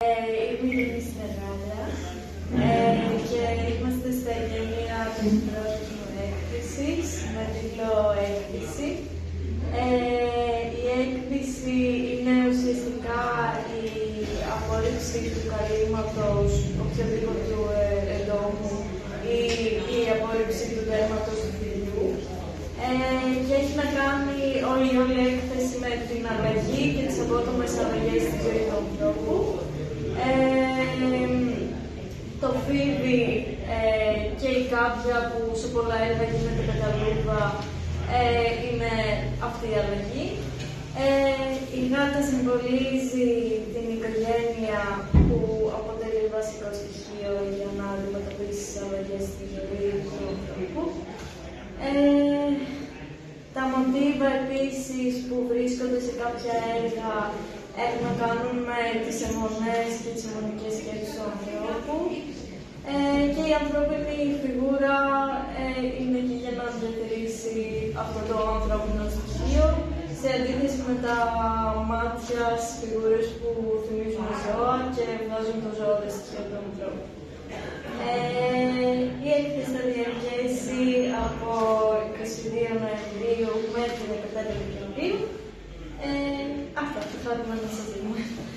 Είμαι η Γιάννη Συνεργάλια και είμαστε στα εγγενεία της πρώτης μου έκθεσης με τίτλο «Έκθεση». Η έκθεση είναι ουσιαστικά η απόρριψη του καλύμματος οποιοδήποτε εντόμου ή η απόρριψη του δέρματος του φυλλιού και έχει να κάνει όλη η έκθεση με την αλλαγή και τις απότομες αλλαγές στη ζωή του ανθρώπου. Το φίδι και η κάμπια που σε πολλά έργα γίνεται πεταλούδα είναι αυτή η αλλαγή. Η γάτα συμβολίζει την οικογένεια που αποτελεί βασικό στοιχείο για να αντιμετωπίσει τις αλλαγές στη ζωή του ανθρώπου. Τα μοτίβα επίσης που βρίσκονται σε κάποια έργα έχουν να κάνουν με τις αιμονές και τις αιμονικές σκέψεις του ανθρώπου και η ανθρώπινη φιγούρα είναι εκεί για να διατηρήσει αυτό το ανθρώπινο στοιχείο σε αντίθεση με τα μάτια στις φιγούρες που θυμίζουν ζώα και βγάζουν το ζώδιο στοιχείο του ανθρώπου. Η έκθεση θα διαρκέσει από 22 Νοεμβρίου μέχρι 15 Δεκεμβρίου. Αυτό, θα δούμε να σας δούμε.